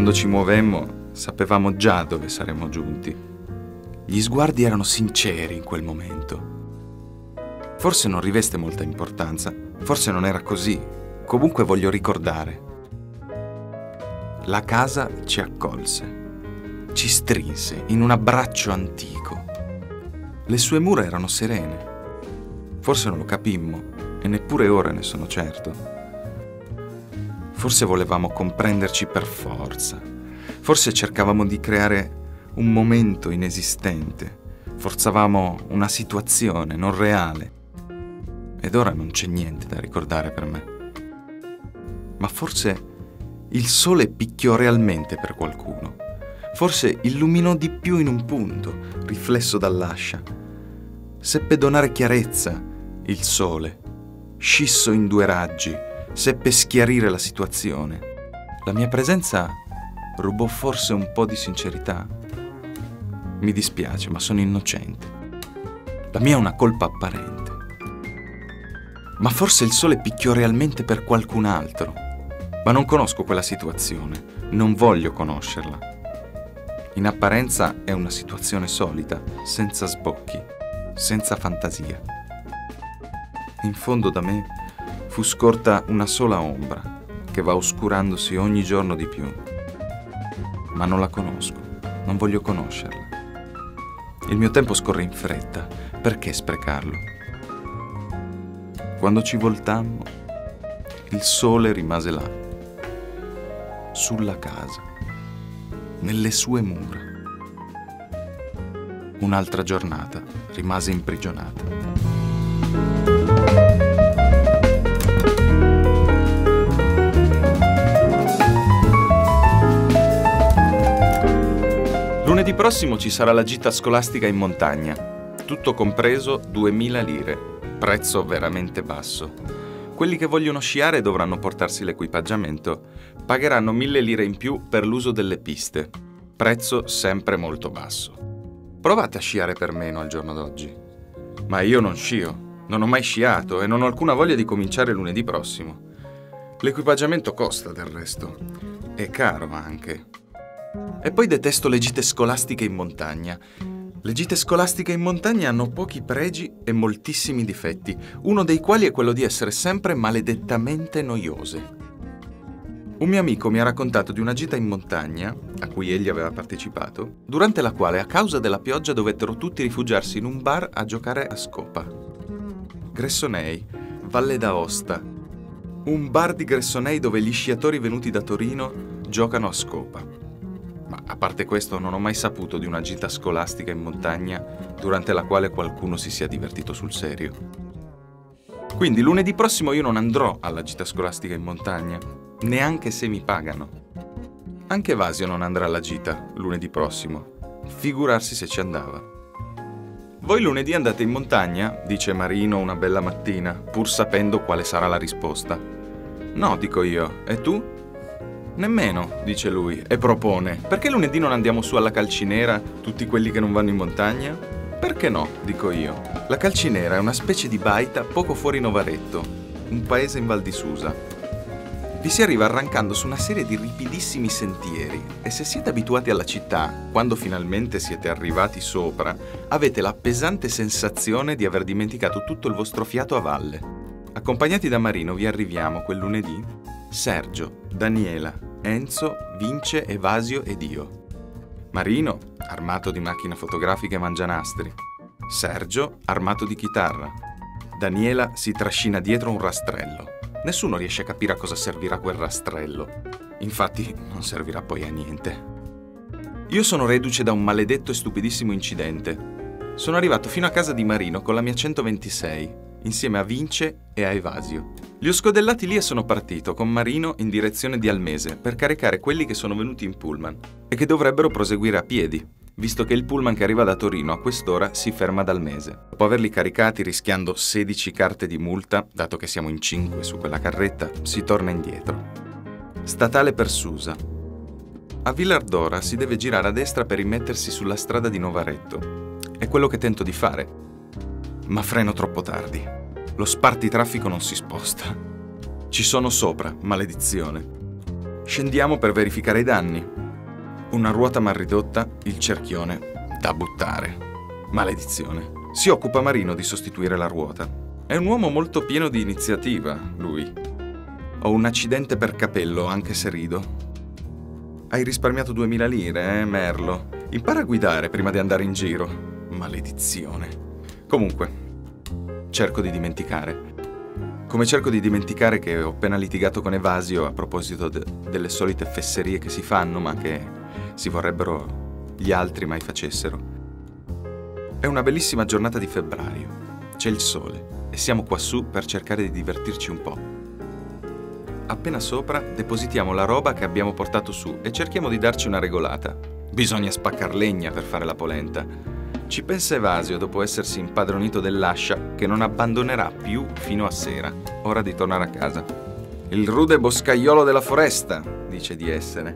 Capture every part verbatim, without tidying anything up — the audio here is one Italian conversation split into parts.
Quando ci muovemmo, sapevamo già dove saremmo giunti. Gli sguardi erano sinceri in quel momento. Forse non riveste molta importanza, forse non era così. Comunque voglio ricordare. La casa ci accolse, ci strinse in un abbraccio antico. Le sue mura erano serene. Forse non lo capimmo, e neppure ora ne sono certo. Forse volevamo comprenderci per forza. Forse cercavamo di creare un momento inesistente. Forzavamo una situazione non reale. Ed ora non c'è niente da ricordare per me. Ma forse il sole picchiò realmente per qualcuno. Forse illuminò di più in un punto, riflesso dall'ascia. Seppe donare chiarezza il sole. Scisso in due raggi. Seppe schiarire la situazione. La mia presenza rubò forse un po' di sincerità. Mi dispiace, ma sono innocente. La mia è una colpa apparente. Ma forse il sole picchiò realmente per qualcun altro. Ma non conosco quella situazione. Non voglio conoscerla. In apparenza è una situazione solita, senza sbocchi, senza fantasia. In fondo da me fu scorta una sola ombra, che va oscurandosi ogni giorno di più. Ma non la conosco, non voglio conoscerla. Il mio tempo scorre in fretta, perché sprecarlo? Quando ci voltammo, il sole rimase là, sulla casa, nelle sue mura. Un'altra giornata rimase imprigionata. Lunedì prossimo ci sarà la gita scolastica in montagna, tutto compreso duemila lire, prezzo veramente basso. Quelli che vogliono sciare dovranno portarsi l'equipaggiamento, pagheranno mille lire in più per l'uso delle piste, prezzo sempre molto basso. Provate a sciare per meno al giorno d'oggi. Ma io non scio, non ho mai sciato e non ho alcuna voglia di cominciare lunedì prossimo. L'equipaggiamento costa del resto, è caro anche. E poi detesto le gite scolastiche in montagna. Le gite scolastiche in montagna hanno pochi pregi e moltissimi difetti, uno dei quali è quello di essere sempre maledettamente noiose. Un mio amico mi ha raccontato di una gita in montagna, a cui egli aveva partecipato, durante la quale a causa della pioggia dovettero tutti rifugiarsi in un bar a giocare a scopa. Gressonei, Valle d'Aosta. Un bar di Gressonei dove gli sciatori venuti da Torino giocano a scopa. Ma a parte questo non ho mai saputo di una gita scolastica in montagna durante la quale qualcuno si sia divertito sul serio. Quindi lunedì prossimo io non andrò alla gita scolastica in montagna, neanche se mi pagano. Anche Vasio non andrà alla gita lunedì prossimo, figurarsi se ci andava. Voi lunedì andate in montagna? Dice Marino una bella mattina, pur sapendo quale sarà la risposta. No, dico io, e tu? Nemmeno, dice lui, e propone. Perché lunedì non andiamo su alla Calcinera, tutti quelli che non vanno in montagna? Perché no, dico io. La Calcinera è una specie di baita poco fuori Novaretto, un paese in Val di Susa. Vi si arriva arrancando su una serie di ripidissimi sentieri e se siete abituati alla città, quando finalmente siete arrivati sopra, avete la pesante sensazione di aver dimenticato tutto il vostro fiato a valle. Accompagnati da Marino vi arriviamo quel lunedì Sergio, Daniela, Enzo, Vince, Evasio ed io. Marino, armato di macchina fotografica e mangianastri. Sergio, armato di chitarra. Daniela si trascina dietro un rastrello. Nessuno riesce a capire a cosa servirà quel rastrello. Infatti, non servirà poi a niente. Io sono reduce da un maledetto e stupidissimo incidente. Sono arrivato fino a casa di Marino con la mia centoventisei, insieme a Vince e a Evasio. Li ho scodellati lì e sono partito con Marino in direzione di Almese per caricare quelli che sono venuti in pullman e che dovrebbero proseguire a piedi, visto che il pullman che arriva da Torino a quest'ora si ferma ad Almese. Dopo averli caricati rischiando sedici carte di multa, dato che siamo in cinque su quella carretta, si torna indietro. Statale per Susa. A Villardora si deve girare a destra per rimettersi sulla strada di Novaretto. È quello che tento di fare, ma freno troppo tardi. Lo spartitraffico non si sposta. Ci sono sopra, maledizione. Scendiamo per verificare i danni. Una ruota mal ridotta, il cerchione da buttare. Maledizione. Si occupa Marino di sostituire la ruota. È un uomo molto pieno di iniziativa, lui. Ho un accidente per capello, anche se rido. Hai risparmiato duemila lire, eh, Merlo? Impara a guidare prima di andare in giro. Maledizione. Comunque, cerco di dimenticare. Come cerco di dimenticare che ho appena litigato con Evasio a proposito de- delle solite fesserie che si fanno, ma che si vorrebbero gli altri mai facessero. È una bellissima giornata di febbraio. C'è il sole e siamo quassù per cercare di divertirci un po'. Appena sopra depositiamo la roba che abbiamo portato su e cerchiamo di darci una regolata. Bisogna spaccar legna per fare la polenta. Ci pensa Evasio dopo essersi impadronito dell'ascia che non abbandonerà più fino a sera. Ora di tornare a casa. Il rude boscaiolo della foresta, dice di essere.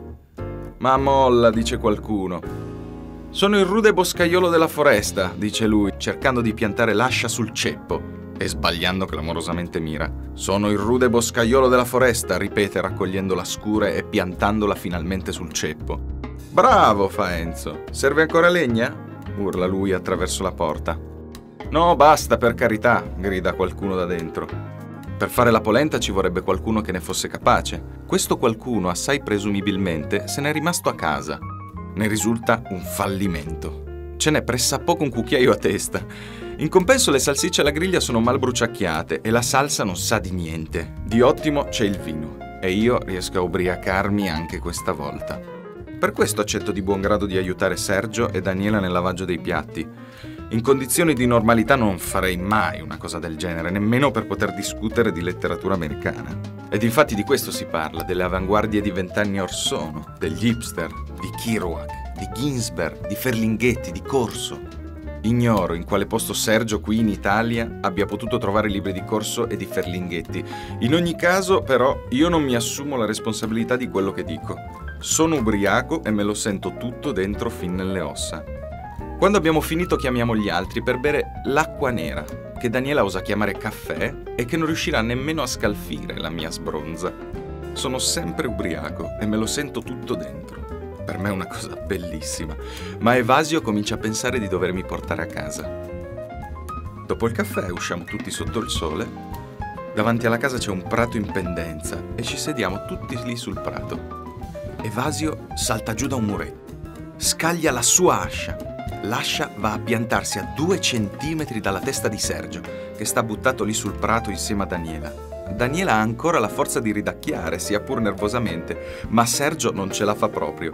Ma molla, dice qualcuno. Sono il rude boscaiolo della foresta, dice lui, cercando di piantare l'ascia sul ceppo e sbagliando clamorosamente mira. Sono il rude boscaiolo della foresta, ripete raccogliendo la scure e piantandola finalmente sul ceppo. Bravo, fa Enzo. Serve ancora legna? Urla lui attraverso la porta. No, basta, per carità, grida qualcuno da dentro. Per fare la polenta ci vorrebbe qualcuno che ne fosse capace. Questo qualcuno, assai presumibilmente, se n'è rimasto a casa. Ne risulta un fallimento. Ce n'è pressappoco un cucchiaio a testa. In compenso le salsicce alla griglia sono mal bruciacchiate e la salsa non sa di niente. Di ottimo c'è il vino e io riesco a ubriacarmi anche questa volta. Per questo accetto di buon grado di aiutare Sergio e Daniela nel lavaggio dei piatti. In condizioni di normalità non farei mai una cosa del genere, nemmeno per poter discutere di letteratura americana. Ed infatti di questo si parla, delle avanguardie di vent'anni or sono, degli hipster, di Kerouac, di Ginsberg, di Ferlinghetti, di Corso. Ignoro in quale posto Sergio qui in Italia abbia potuto trovare libri di Corso e di Ferlinghetti. In ogni caso, però, io non mi assumo la responsabilità di quello che dico. Sono ubriaco e me lo sento tutto dentro fin nelle ossa. Quando abbiamo finito chiamiamo gli altri per bere l'acqua nera, che Daniela osa chiamare caffè e che non riuscirà nemmeno a scalfire la mia sbronza. Sono sempre ubriaco e me lo sento tutto dentro. Per me è una cosa bellissima, ma Evasio comincia a pensare di dovermi portare a casa. Dopo il caffè usciamo tutti sotto il sole. Davanti alla casa c'è un prato in pendenza e ci sediamo tutti lì sul prato. Evasio salta giù da un muretto, scaglia la sua ascia. L'ascia va a piantarsi a due centimetri dalla testa di Sergio, che sta buttato lì sul prato insieme a Daniela. Daniela ha ancora la forza di ridacchiare, sia pur nervosamente, ma Sergio non ce la fa proprio.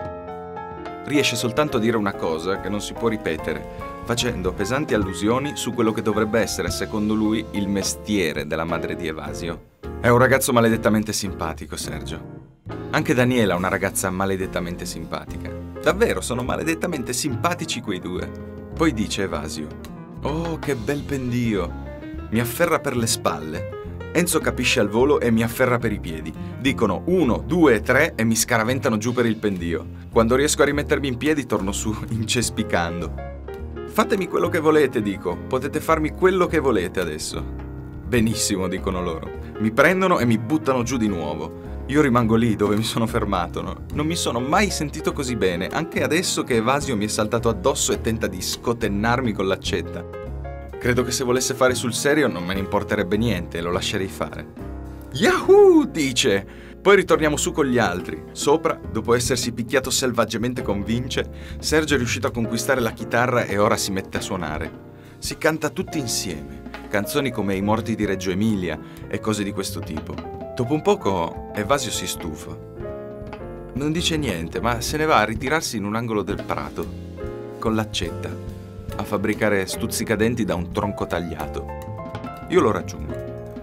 Riesce soltanto a dire una cosa che non si può ripetere, facendo pesanti allusioni su quello che dovrebbe essere, secondo lui, il mestiere della madre di Evasio. È un ragazzo maledettamente simpatico, Sergio. Anche Daniela è una ragazza maledettamente simpatica. Davvero, sono maledettamente simpatici quei due. Poi dice Evasio: «Oh, che bel pendio!» Mi afferra per le spalle. Enzo capisce al volo e mi afferra per i piedi. Dicono uno, due, tre e mi scaraventano giù per il pendio. Quando riesco a rimettermi in piedi torno su, incespicando. «Fatemi quello che volete», dico. «Potete farmi quello che volete adesso». «Benissimo», dicono loro. Mi prendono e mi buttano giù di nuovo. Io rimango lì dove mi sono fermato, no? Non mi sono mai sentito così bene, anche adesso che Evasio mi è saltato addosso e tenta di scotennarmi con l'accetta. Credo che se volesse fare sul serio non me ne importerebbe niente e lo lascerei fare. «Yahoo!» dice. Poi ritorniamo su con gli altri. Sopra, dopo essersi picchiato selvaggiamente con Vince, Sergio è riuscito a conquistare la chitarra e ora si mette a suonare. Si canta tutti insieme, canzoni come I morti di Reggio Emilia e cose di questo tipo. Dopo un poco Evasio si stufa. Non dice niente, ma se ne va a ritirarsi in un angolo del prato, con l'accetta, a fabbricare stuzzicadenti da un tronco tagliato. Io lo raggiungo.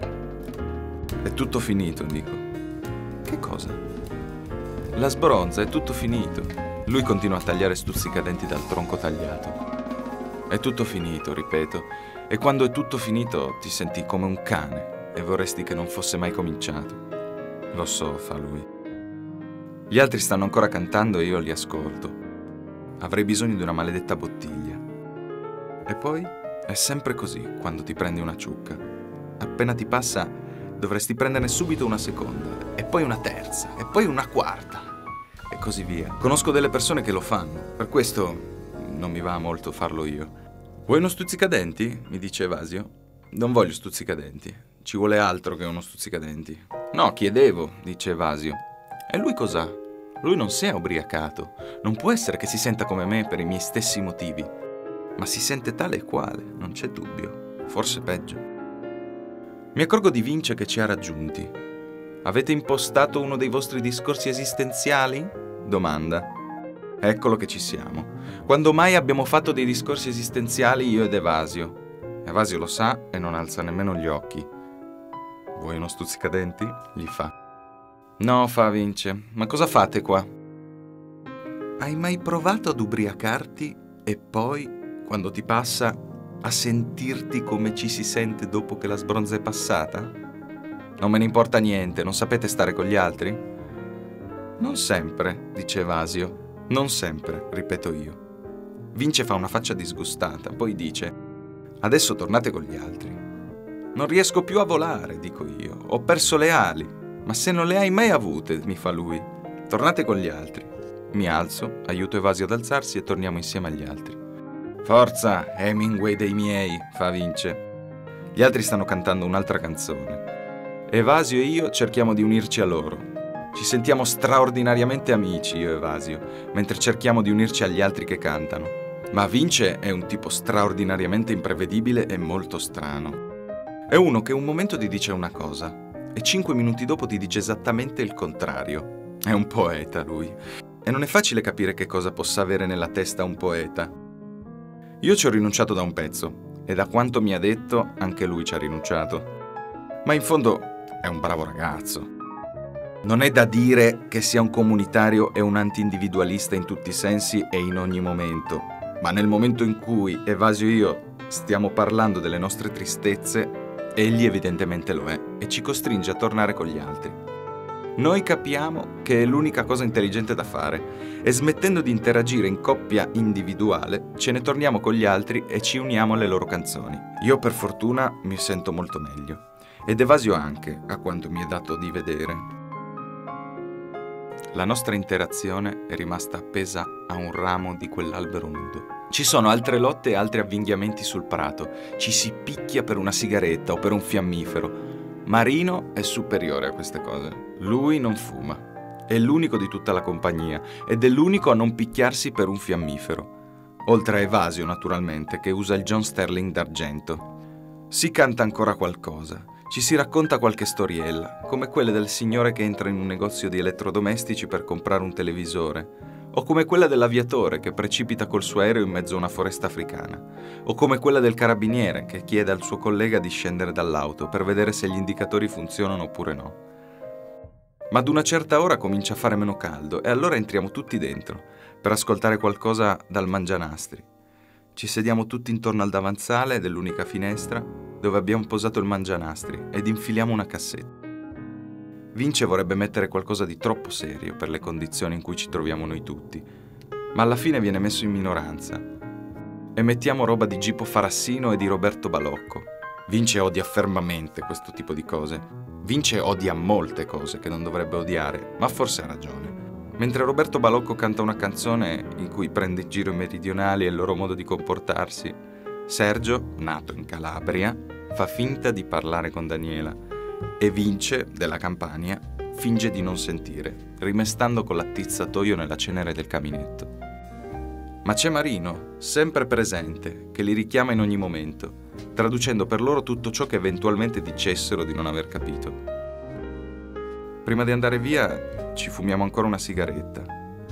È tutto finito, dico. Che cosa? La sbronza, è tutto finito. Lui continua a tagliare stuzzicadenti dal tronco tagliato. È tutto finito, ripeto, e quando è tutto finito ti senti come un cane. E vorresti che non fosse mai cominciato. Lo so, fa lui. Gli altri stanno ancora cantando e io li ascolto. Avrei bisogno di una maledetta bottiglia. E poi è sempre così quando ti prendi una ciucca. Appena ti passa, dovresti prenderne subito una seconda e poi una terza, e poi una quarta, e così via. Conosco delle persone che lo fanno, per questo non mi va molto farlo io. Vuoi uno stuzzicadenti? Mi dice Evasio. Non voglio stuzzicadenti, ci vuole altro che uno stuzzicadenti. No, chiedevo, dice Evasio. E lui cos'ha? Lui non si è ubriacato, non può essere che si senta come me per i miei stessi motivi, ma si sente tale e quale, non c'è dubbio, forse peggio. Mi accorgo di Vince che ci ha raggiunti. Avete impostato uno dei vostri discorsi esistenziali? Domanda. Eccolo che ci siamo. Quando mai abbiamo fatto dei discorsi esistenziali io ed Evasio? Evasio lo sa e non alza nemmeno gli occhi. Vuoi uno stuzzicadenti? Gli fa. No, fa Vince, ma cosa fate qua? Hai mai provato ad ubriacarti e poi, quando ti passa, a sentirti come ci si sente dopo che la sbronza è passata? Non me ne importa niente, non sapete stare con gli altri? Non sempre, dice Evasio. Non sempre, ripeto io. Vince fa una faccia disgustata, poi dice: adesso tornate con gli altri. Non riesco più a volare, dico io. Ho perso le ali. Ma se non le hai mai avute, mi fa lui. Tornate con gli altri. Mi alzo, aiuto Evasio ad alzarsi e torniamo insieme agli altri. Forza, Hemingway dei miei, fa Vince. Gli altri stanno cantando un'altra canzone. Evasio e io cerchiamo di unirci a loro. Ci sentiamo straordinariamente amici, io e Evasio, mentre cerchiamo di unirci agli altri che cantano. Ma Vince è un tipo straordinariamente imprevedibile e molto strano. È uno che un momento ti dice una cosa e cinque minuti dopo ti dice esattamente il contrario. È un poeta lui. E non è facile capire che cosa possa avere nella testa un poeta. Io ci ho rinunciato da un pezzo e da quanto mi ha detto anche lui ci ha rinunciato. Ma in fondo è un bravo ragazzo. Non è da dire che sia un comunitario e un anti-individualista in tutti i sensi e in ogni momento, ma nel momento in cui Evasio e io stiamo parlando delle nostre tristezze, egli evidentemente lo è e ci costringe a tornare con gli altri. Noi capiamo che è l'unica cosa intelligente da fare e smettendo di interagire in coppia individuale, ce ne torniamo con gli altri e ci uniamo alle loro canzoni. Io per fortuna mi sento molto meglio ed Evasio anche, a quanto mi è dato di vedere. La nostra interazione è rimasta appesa a un ramo di quell'albero nudo. Ci sono altre lotte e altri avvinghiamenti sul prato. Ci si picchia per una sigaretta o per un fiammifero. Marino è superiore a queste cose. Lui non fuma. È l'unico di tutta la compagnia ed è l'unico a non picchiarsi per un fiammifero. Oltre a Evasio, naturalmente, che usa il John Sterling d'argento. Si canta ancora qualcosa. Ci si racconta qualche storiella, come quelle del signore che entra in un negozio di elettrodomestici per comprare un televisore, o come quella dell'aviatore che precipita col suo aereo in mezzo a una foresta africana, o come quella del carabiniere che chiede al suo collega di scendere dall'auto per vedere se gli indicatori funzionano oppure no. Ma ad una certa ora comincia a fare meno caldo e allora entriamo tutti dentro per ascoltare qualcosa dal mangianastri. Ci sediamo tutti intorno al davanzale dell'unica finestra dove abbiamo posato il mangianastri ed infiliamo una cassetta. Vince vorrebbe mettere qualcosa di troppo serio per le condizioni in cui ci troviamo noi tutti, ma alla fine viene messo in minoranza. E mettiamo roba di Gipo Farassino e di Roberto Balocco. Vince odia fermamente questo tipo di cose. Vince odia molte cose che non dovrebbe odiare, ma forse ha ragione. Mentre Roberto Balocco canta una canzone in cui prende in giro i meridionali e il loro modo di comportarsi, Sergio, nato in Calabria, fa finta di parlare con Daniela e Vince, della Campania, finge di non sentire, rimestando con l'attizzatoio nella cenere del caminetto. Ma c'è Marino, sempre presente, che li richiama in ogni momento, traducendo per loro tutto ciò che eventualmente dicessero di non aver capito. Prima di andare via ci fumiamo ancora una sigaretta.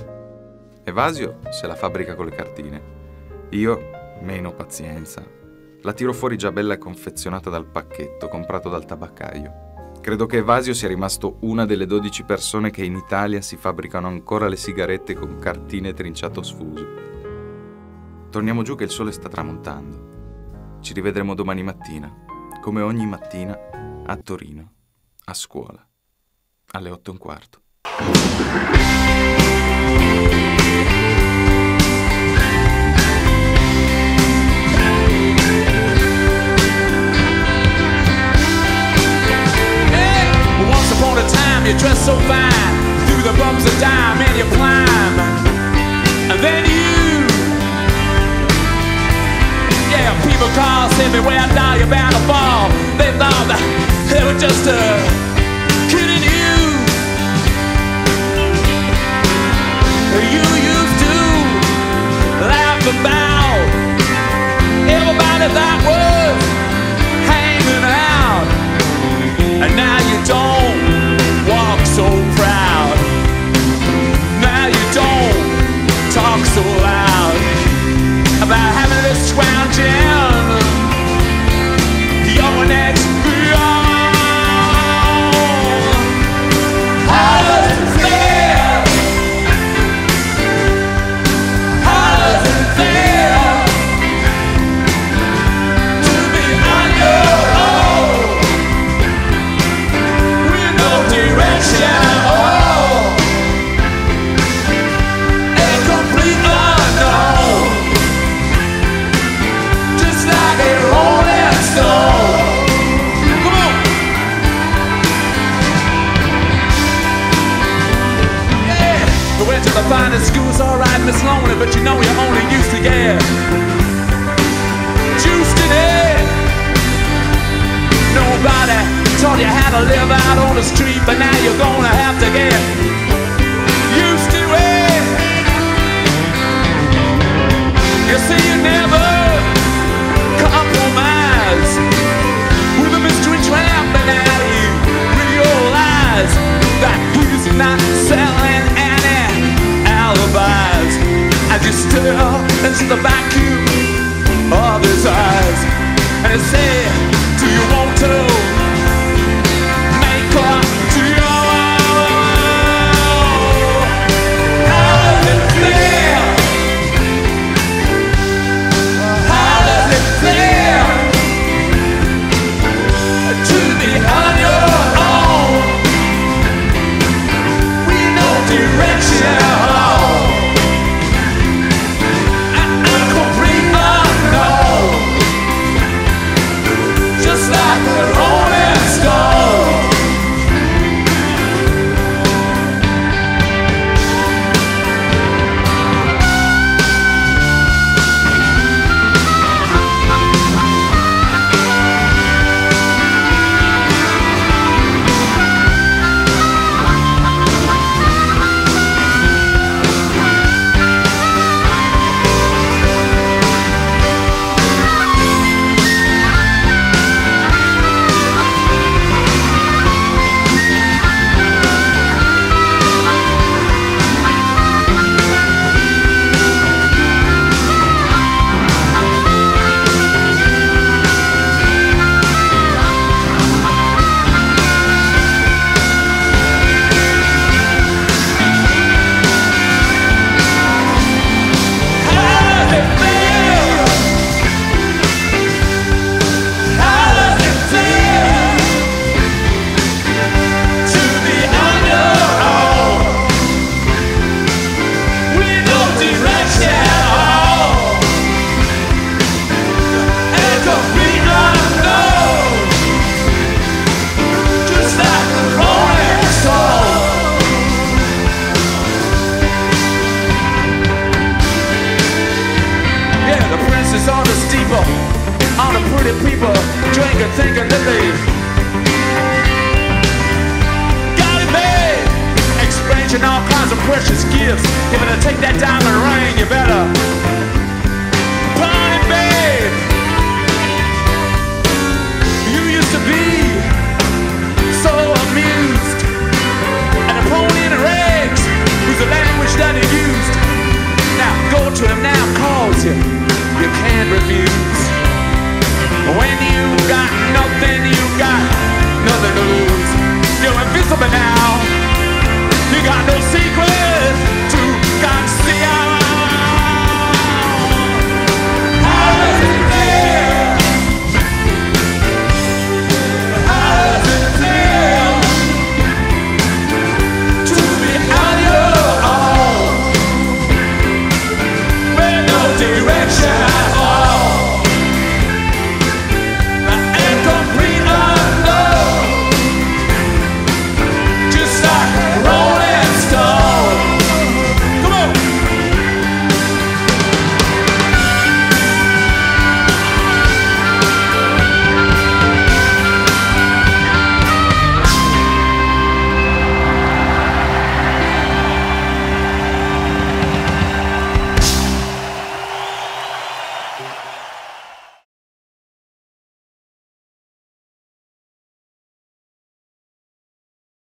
Evasio se la fabbrica con le cartine. Io meno pazienza. La tiro fuori già bella e confezionata dal pacchetto comprato dal tabaccaio. Credo che Evasio sia rimasto una delle dodici persone che in Italia si fabbricano ancora le sigarette con cartine trinciato sfuso. Torniamo giù che il sole sta tramontando. Ci rivedremo domani mattina, come ogni mattina, a Torino, a scuola, alle otto e un quarto. Once upon a time you dress so fine, through the bumps of time and you climb. And then you, yeah, people call, say beware, now you're bound to fall. They thought that they were just uh, kidding you. You used to laugh about everybody that was hanging out, and now you don't walk so proud. Now you don't talk so loud about having this scrounging your next beyond. How does it feel? How does it feel to be on your own with no direction? Oh, a complete unknown, just like a rolling stone. Come on. Yeah, we went to the finest schools, alright, Miss Lonely, but you know you only used to get juiced in it. Nobody taught you how to live out on the street, but now you're gonna have to get